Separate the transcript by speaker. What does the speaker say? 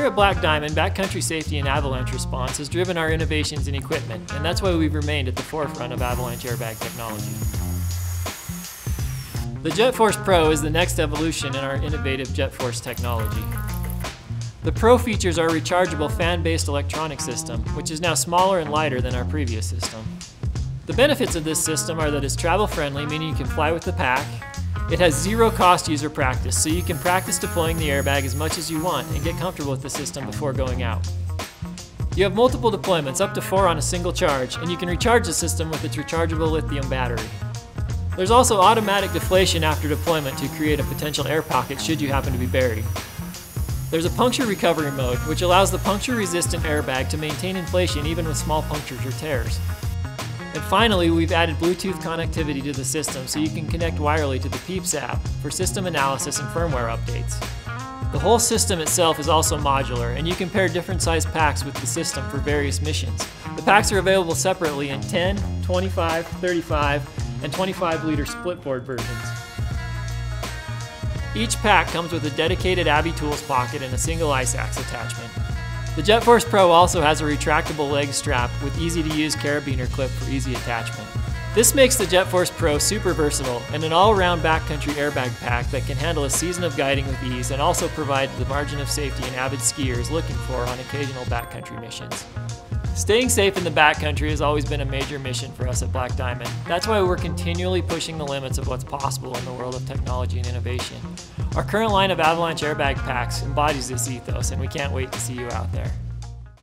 Speaker 1: Here at Black Diamond, backcountry safety and avalanche response has driven our innovations in equipment, and that's why we've remained at the forefront of avalanche airbag technology. The JetForce Pro is the next evolution in our innovative JetForce technology. The Pro features our rechargeable fan-based electronic system, which is now smaller and lighter than our previous system. The benefits of this system are that it's travel-friendly, meaning you can fly with the pack. It has zero-cost user practice, so you can practice deploying the airbag as much as you want and get comfortable with the system before going out. You have multiple deployments, up to 4 on a single charge, and you can recharge the system with its rechargeable lithium battery. There's also automatic deflation after deployment to create a potential air pocket should you happen to be buried. There's a puncture recovery mode, which allows the puncture-resistant airbag to maintain inflation even with small punctures or tears. And finally, we've added Bluetooth connectivity to the system so you can connect wirelessly to the PEEPS app for system analysis and firmware updates. The whole system itself is also modular, and you can pair different size packs with the system for various missions. The packs are available separately in 10, 25, 35, and 25-liter splitboard versions. Each pack comes with a dedicated Abby Tools pocket and a single ice axe attachment. The JetForce Pro also has a retractable leg strap with easy-to-use carabiner clip for easy attachment. This makes the JetForce Pro super versatile and an all-around backcountry airbag pack that can handle a season of guiding with ease and also provide the margin of safety an avid skier is looking for on occasional backcountry missions. Staying safe in the backcountry has always been a major mission for us at Black Diamond. That's why we're continually pushing the limits of what's possible in the world of technology and innovation. Our current line of avalanche airbag packs embodies this ethos, and we can't wait to see you out there.